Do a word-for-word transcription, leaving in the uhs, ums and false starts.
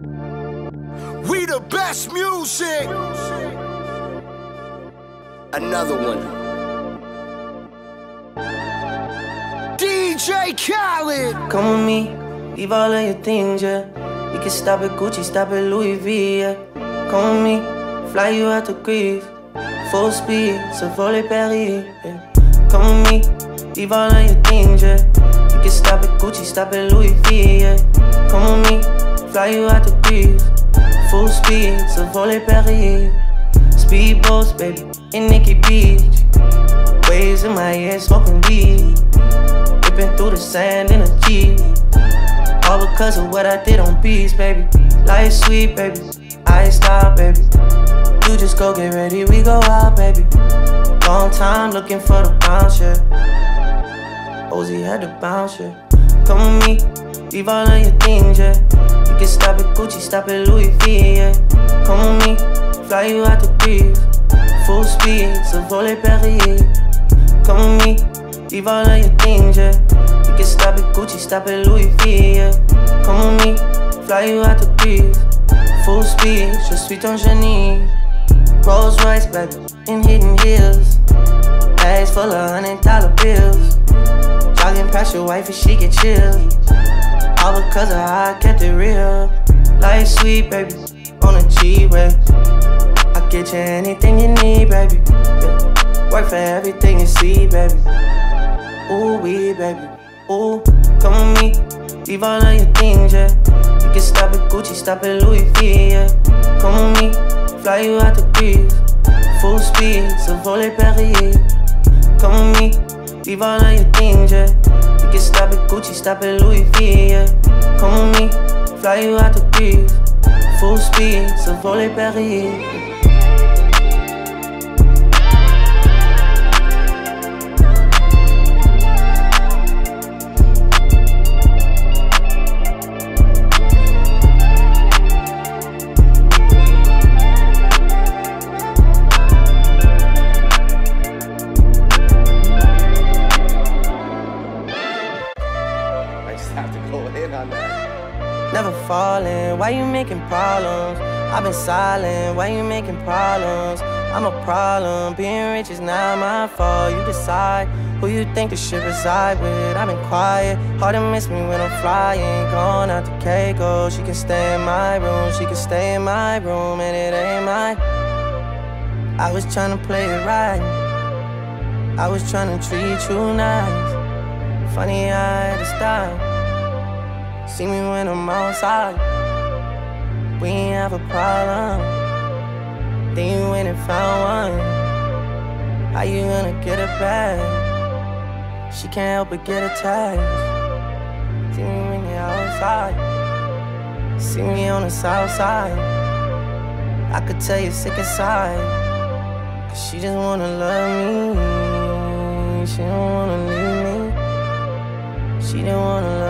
We the best music. Another one. D J Khaled. Come with me, leave all of your things, yeah. We can stop at Gucci, stop at Louis V, yeah. Come with me, fly you out to Greece. Full speed, so volley Paris, yeah. Come with me, leave all of your things, yeah. We can stop at Gucci, stop at Louis V, yeah. Come with me, fly you out to Greece. Full speed, so volley Paris. Speedboats, baby, in Nikki Beach. Waves in my ear, smoking weed. Ripping through the sand in a Jeep. All because of what I did on beats, baby. Life sweet, baby, I ain't stop, baby. You just go get ready, we go out, baby. Long time looking for the bounce, yeah. Ozzy had to bounce, yeah. Come with me, leave all of your things, yeah. You can stop at Gucci, stop at Louis V, yeah. Come with me, fly you out to Greece. Full speed, so volley Paris. Come with me, leave all of your things, yeah. You can stop at Gucci, stop at Louis V, yeah. Come with me, fly you out to Greece. Full speed, je suis ton génie. Rolls Royce, baby, in hidden heels. Bags full of hundred dollar bills. Jogging past your wife and she get chilled. All because of how I kept it real. Life sweet, baby, on a G-way. I get you anything you need, baby, yeah. Work for everything you see, baby. Ooh, we, baby, ooh. Come with me, leave all of your things, yeah. You can stop at Gucci, stop at Louis V, yeah. Come with me, fly you out to Greece. Full speed, so volley Paris. Come with me, leave all of your things, yeah. You can stop at Gucci, stop at Louis V, yeah. Come with me, fly you out to Greece. Full speed, so volley Paris. Never falling, why you making problems? I've been silent, why you making problems? I'm a problem, being rich is not my fault. You decide who you think the ship reside with. I've been quiet, hard to miss me when I'm flying. Gone out to Keiko, she can stay in my room. She can stay in my room and it ain't mine. I was trying to play it right, I was trying to treat you nice. Funny I had to stop. See me when I'm outside, we ain't have a problem. Then you went and found one. How you gonna get it back? She can't help but get attached. See me when you're outside, see me on the south side. I could tell you're sick inside, cause she just wanna love me. She don't wanna leave me. She don't wanna